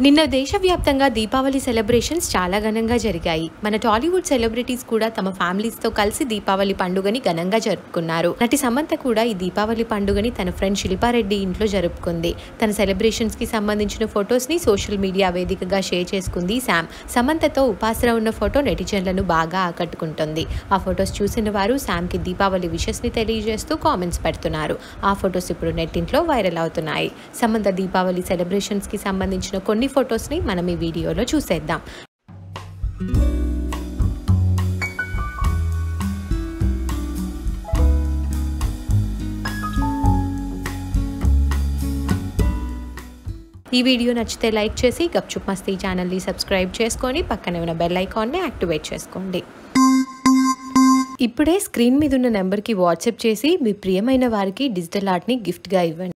నిన్న దేశవ్యాప్తంగా దీపావళి సెలబ్రేషన్స్ చాలా ఘనంగా జరిగాయి. మన టాలీవుడ్ సెలబ్రిటీస్ కూడా తమ ఫ్యామిలీస్ తో కలిసి దీపావళి పండుగని ఘనంగా జరుపుకున్నారు. నటి సమంత కూడా ఈ దీపావళి పండుగని తన ఫ్రెండ్ శిల్పారెడ్డి ఇంట్లో జరుపుకుంది. తన సెలబ్రేషన్స్ కి సంబంధించిన ఫొటోస్ ని సోషల్ మీడియా వేదికగా షేర్ చేసుకుంది శామ్. సమంతతో ఉపాసన ఉన్న ఫోటో నెటిజన్లను బాగా ఆకట్టుకుంటుంది. ఆ ఫొటోస్ చూసిన వారు శామ్ కి దీపావళి విషెస్ ని తెలియజేస్తూ కామెంట్స్ పెడుతున్నారు. ఆ ఫొటోస్ ఇప్పుడు నెట్టింట్లో వైరల్ అవుతున్నాయి. సమంత దీపావళి సెలబ్రేషన్స్ కి సంబంధించిన కొన్ని ఫొటోస్ ని మనం ఈ వీడియోలో చూసేద్దాం. ఈ వీడియో నచ్చితే లైక్ చేసి గప్ చుప్ మస్తీ ఛానల్ ని సబ్స్క్రైబ్ చేసుకొని పక్కనే ఉన్న బెల్ ఐకాన్ ని యాక్టివేట్ చేసుకోండి. ఇప్పుడే స్క్రీన్ మీద ఉన్న నెంబర్ కి వాట్సాప్ చేసి మీ ప్రియమైన వారికి డిజిటల్ ఆర్ట్ ని గిఫ్ట్ గా ఇవ్వండి.